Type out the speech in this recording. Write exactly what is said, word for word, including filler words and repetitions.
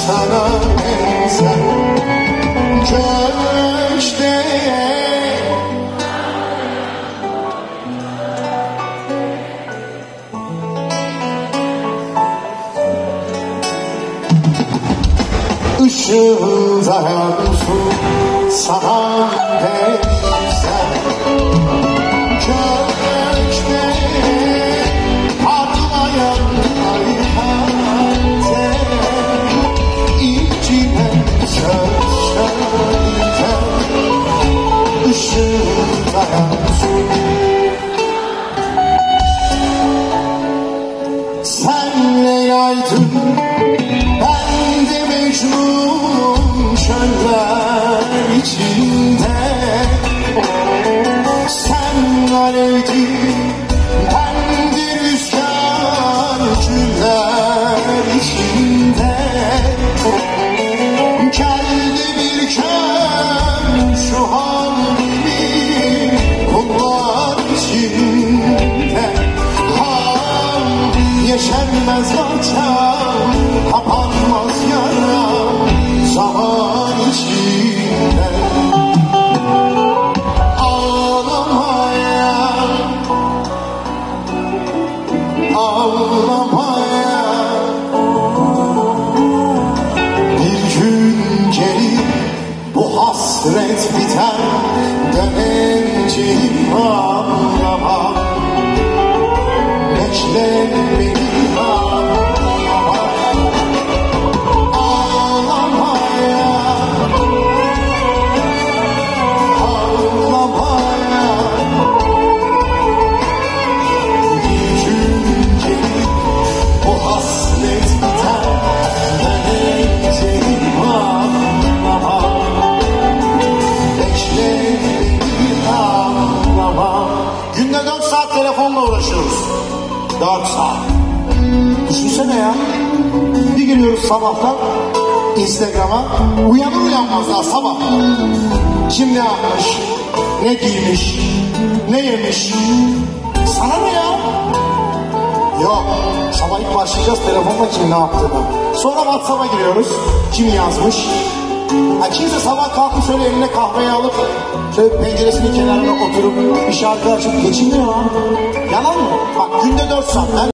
sana benzer köşte. Işığında yansın sana benzer köşte, parlayan ay kalpte, içine söz söyle, ışığında yansın. Senle yaydın, ben de Mecnun çöller içinde. Sen alevdin, ben de rüzgar güller içinde. Geldi bir kör şu halimi kullar içinde. Yeşermez vatan, kapanmaz yara zaman içinde. Ağlamaya, ağlamaya, bir gün gelir bu hasret biter, döneceğim ağlama. Bekle beni telefonla uğraşıyoruz. Dört saat. Düşünsene ya. Bir giriyoruz sabahtan Instagram'a. Uyanır uyanmaz daha sabah. Kim ne yapmış, ne giymiş, ne yemiş. Sana ne ya? Yok. Sabah ilk başlayacağız telefonla kim ne yaptığını. Sonra WhatsApp'a giriyoruz. Kim yazmış? Ha, kimse sabah kalkıp şöyle eline kahveyi alıp şöyle penceresinin kenarına oturup bir şarkı açıp geçiniyor lan. Yalan mı? Bak günde dört saat. Ben